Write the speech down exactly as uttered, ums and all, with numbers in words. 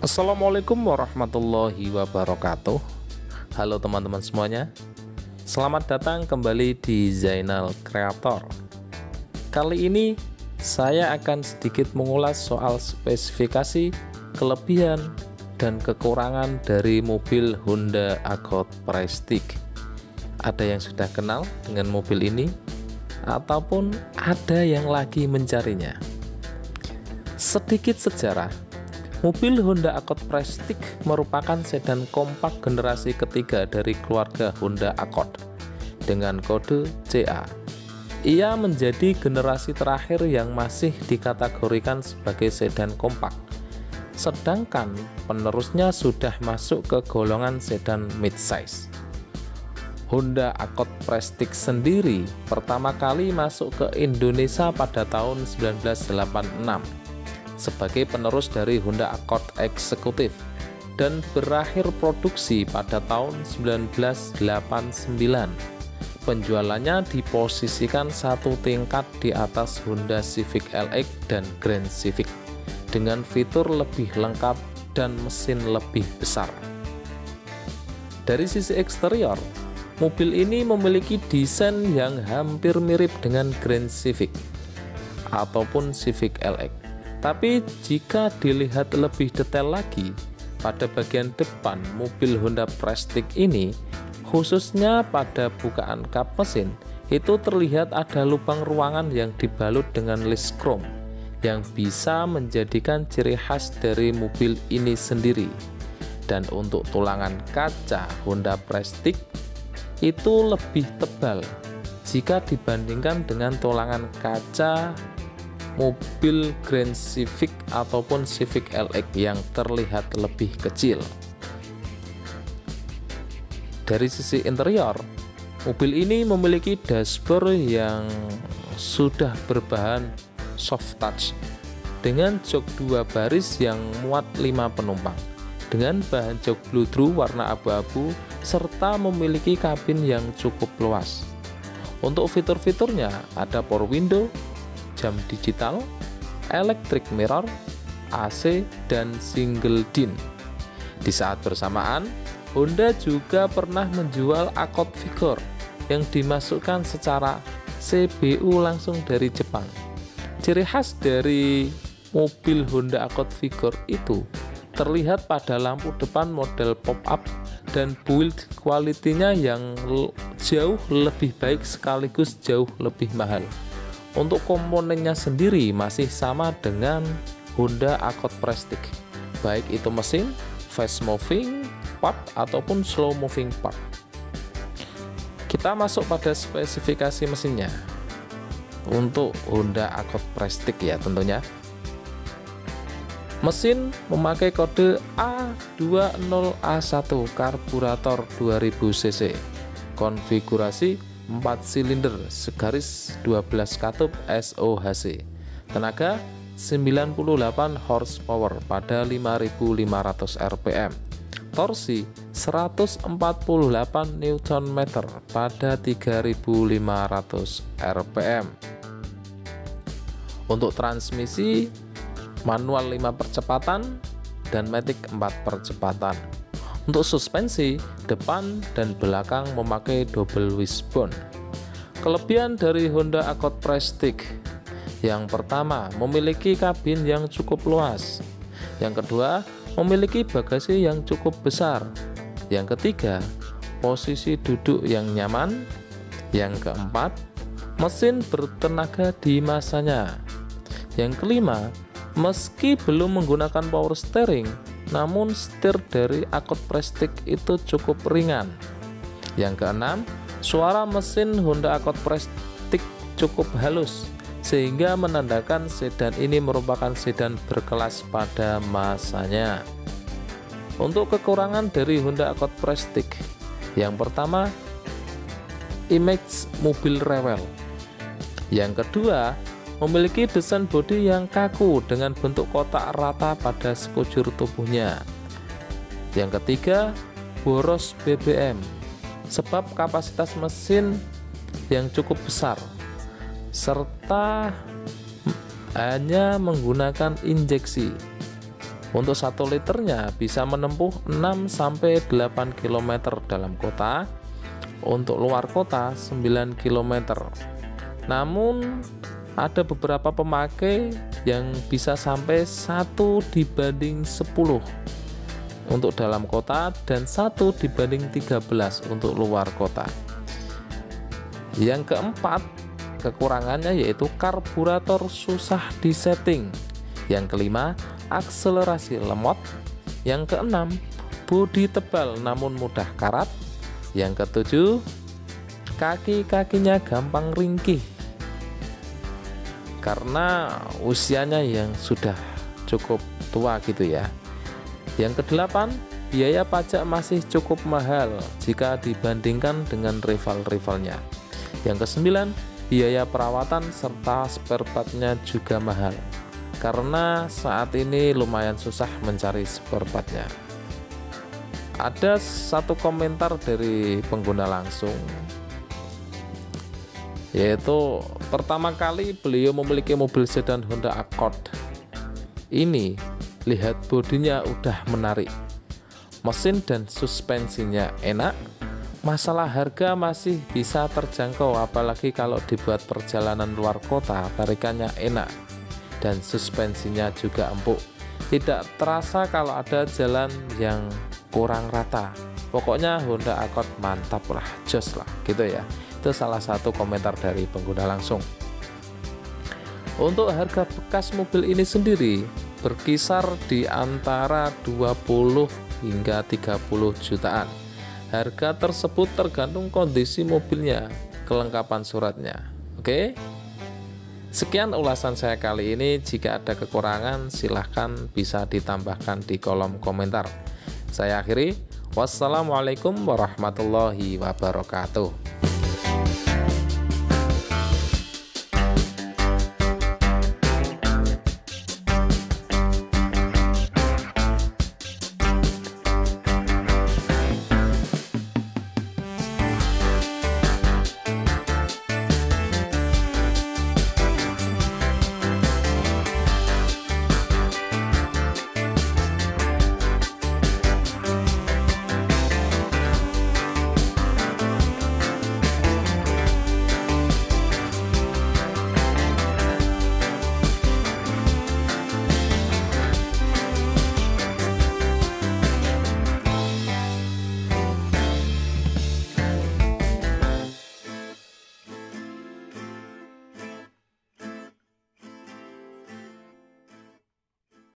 Assalamualaikum warahmatullahi wabarakatuh. Halo teman-teman semuanya, selamat datang kembali di Zainal Creator. Kali ini saya akan sedikit mengulas soal spesifikasi, kelebihan, dan kekurangan dari mobil Honda Accord Prestige. Ada yang sudah kenal dengan mobil ini, ataupun ada yang lagi mencarinya. Sedikit sejarah. Mobil Honda Accord Prestige merupakan sedan kompak generasi ketiga dari keluarga Honda Accord dengan kode C A. Ia menjadi generasi terakhir yang masih dikategorikan sebagai sedan kompak, sedangkan penerusnya sudah masuk ke golongan sedan midsize. Honda Accord Prestige sendiri pertama kali masuk ke Indonesia pada tahun seribu sembilan ratus delapan puluh enam sebagai penerus dari Honda Accord Executive dan berakhir produksi pada tahun seribu sembilan ratus delapan puluh sembilan. Penjualannya diposisikan satu tingkat di atas Honda Civic L X dan Grand Civic dengan fitur lebih lengkap dan mesin lebih besar. Dari sisi eksterior, mobil ini memiliki desain yang hampir mirip dengan Grand Civic ataupun Civic L X. Tapi jika dilihat lebih detail lagi, pada bagian depan mobil Honda Prestige ini, khususnya pada bukaan kap mesin, itu terlihat ada lubang ruangan yang dibalut dengan list chrome yang bisa menjadikan ciri khas dari mobil ini sendiri. Dan untuk tulangan kaca Honda Prestige itu lebih tebal jika dibandingkan dengan tulangan kaca mobil Grand Civic ataupun Civic L X yang terlihat lebih kecil. Dari sisi interior, mobil ini memiliki dashboard yang sudah berbahan soft touch dengan jok dua baris yang muat lima penumpang dengan bahan jok bludru warna abu-abu serta memiliki kabin yang cukup luas. Untuk fitur-fiturnya ada power window, jam digital, electric mirror, A C, dan single din. Di saat bersamaan, Honda juga pernah menjual Accord Vigor yang dimasukkan secara C B U langsung dari Jepang. Ciri khas dari mobil Honda Accord Vigor itu terlihat pada lampu depan model pop-up dan build quality-nya yang jauh lebih baik sekaligus jauh lebih mahal. Untuk komponennya sendiri masih sama dengan Honda Accord Prestige, baik itu mesin, fast moving part ataupun slow moving part. Kita masuk pada spesifikasi mesinnya. Untuk Honda Accord Prestige ya tentunya. Mesin memakai kode A dua nol A satu karburator dua ribu cc. Konfigurasi empat silinder segaris dua belas katup S O H C, tenaga sembilan puluh delapan horsepower pada lima ribu lima ratus R P M, torsi seratus empat puluh delapan newton meter pada tiga ribu lima ratus R P M. Untuk transmisi manual lima percepatan dan matic empat percepatan. Untuk suspensi, depan dan belakang memakai double wishbone. Kelebihan dari Honda Accord Prestige: yang pertama, memiliki kabin yang cukup luas. Yang kedua, memiliki bagasi yang cukup besar. Yang ketiga, posisi duduk yang nyaman. Yang keempat, mesin bertenaga di masanya. Yang kelima, meski belum menggunakan power steering, namun setir dari Accord Prestige itu cukup ringan. Yang keenam, suara mesin Honda Accord Prestige cukup halus sehingga menandakan sedan ini merupakan sedan berkelas pada masanya. Untuk kekurangan dari Honda Accord Prestige, yang pertama, image mobil rewel. Yang kedua, memiliki desain bodi yang kaku dengan bentuk kotak rata pada sekujur tubuhnya. Yang ketiga, boros B B M sebab kapasitas mesin yang cukup besar serta hanya menggunakan injeksi. Untuk satu liternya bisa menempuh enam sampai delapan kilometer dalam kota, untuk luar kota sembilan kilometer. Namun ada beberapa pemakai yang bisa sampai satu dibanding sepuluh untuk dalam kota dan satu dibanding tiga belas untuk luar kota. Yang keempat, kekurangannya yaitu karburator susah disetting. Yang kelima, akselerasi lemot. Yang keenam, bodi tebal namun mudah karat. Yang ketujuh, kaki-kakinya gampang ringkih karena usianya yang sudah cukup tua gitu ya. Yang kedelapan, biaya pajak masih cukup mahal jika dibandingkan dengan rival-rivalnya. Yang kesembilan, biaya perawatan serta spare part-nya juga mahal karena saat ini lumayan susah mencari spare part-nya. Ada satu komentar dari pengguna langsung, yaitu pertama kali beliau memiliki mobil sedan Honda Accord ini, lihat bodinya udah menarik, mesin dan suspensinya enak. Masalah harga masih bisa terjangkau, apalagi kalau dibuat perjalanan luar kota, tarikannya enak dan suspensinya juga empuk. Tidak terasa kalau ada jalan yang kurang rata. Pokoknya Honda Accord mantap lah, jos lah gitu ya. Itu salah satu komentar dari pengguna langsung. Untuk harga bekas mobil ini sendiri berkisar di antara dua puluh hingga tiga puluh jutaan. Harga tersebut tergantung kondisi mobilnya, kelengkapan suratnya. Oke. Sekian ulasan saya kali ini. Jika ada kekurangan silahkan bisa ditambahkan di kolom komentar. Saya akhiri. Wassalamualaikum warahmatullahi wabarakatuh.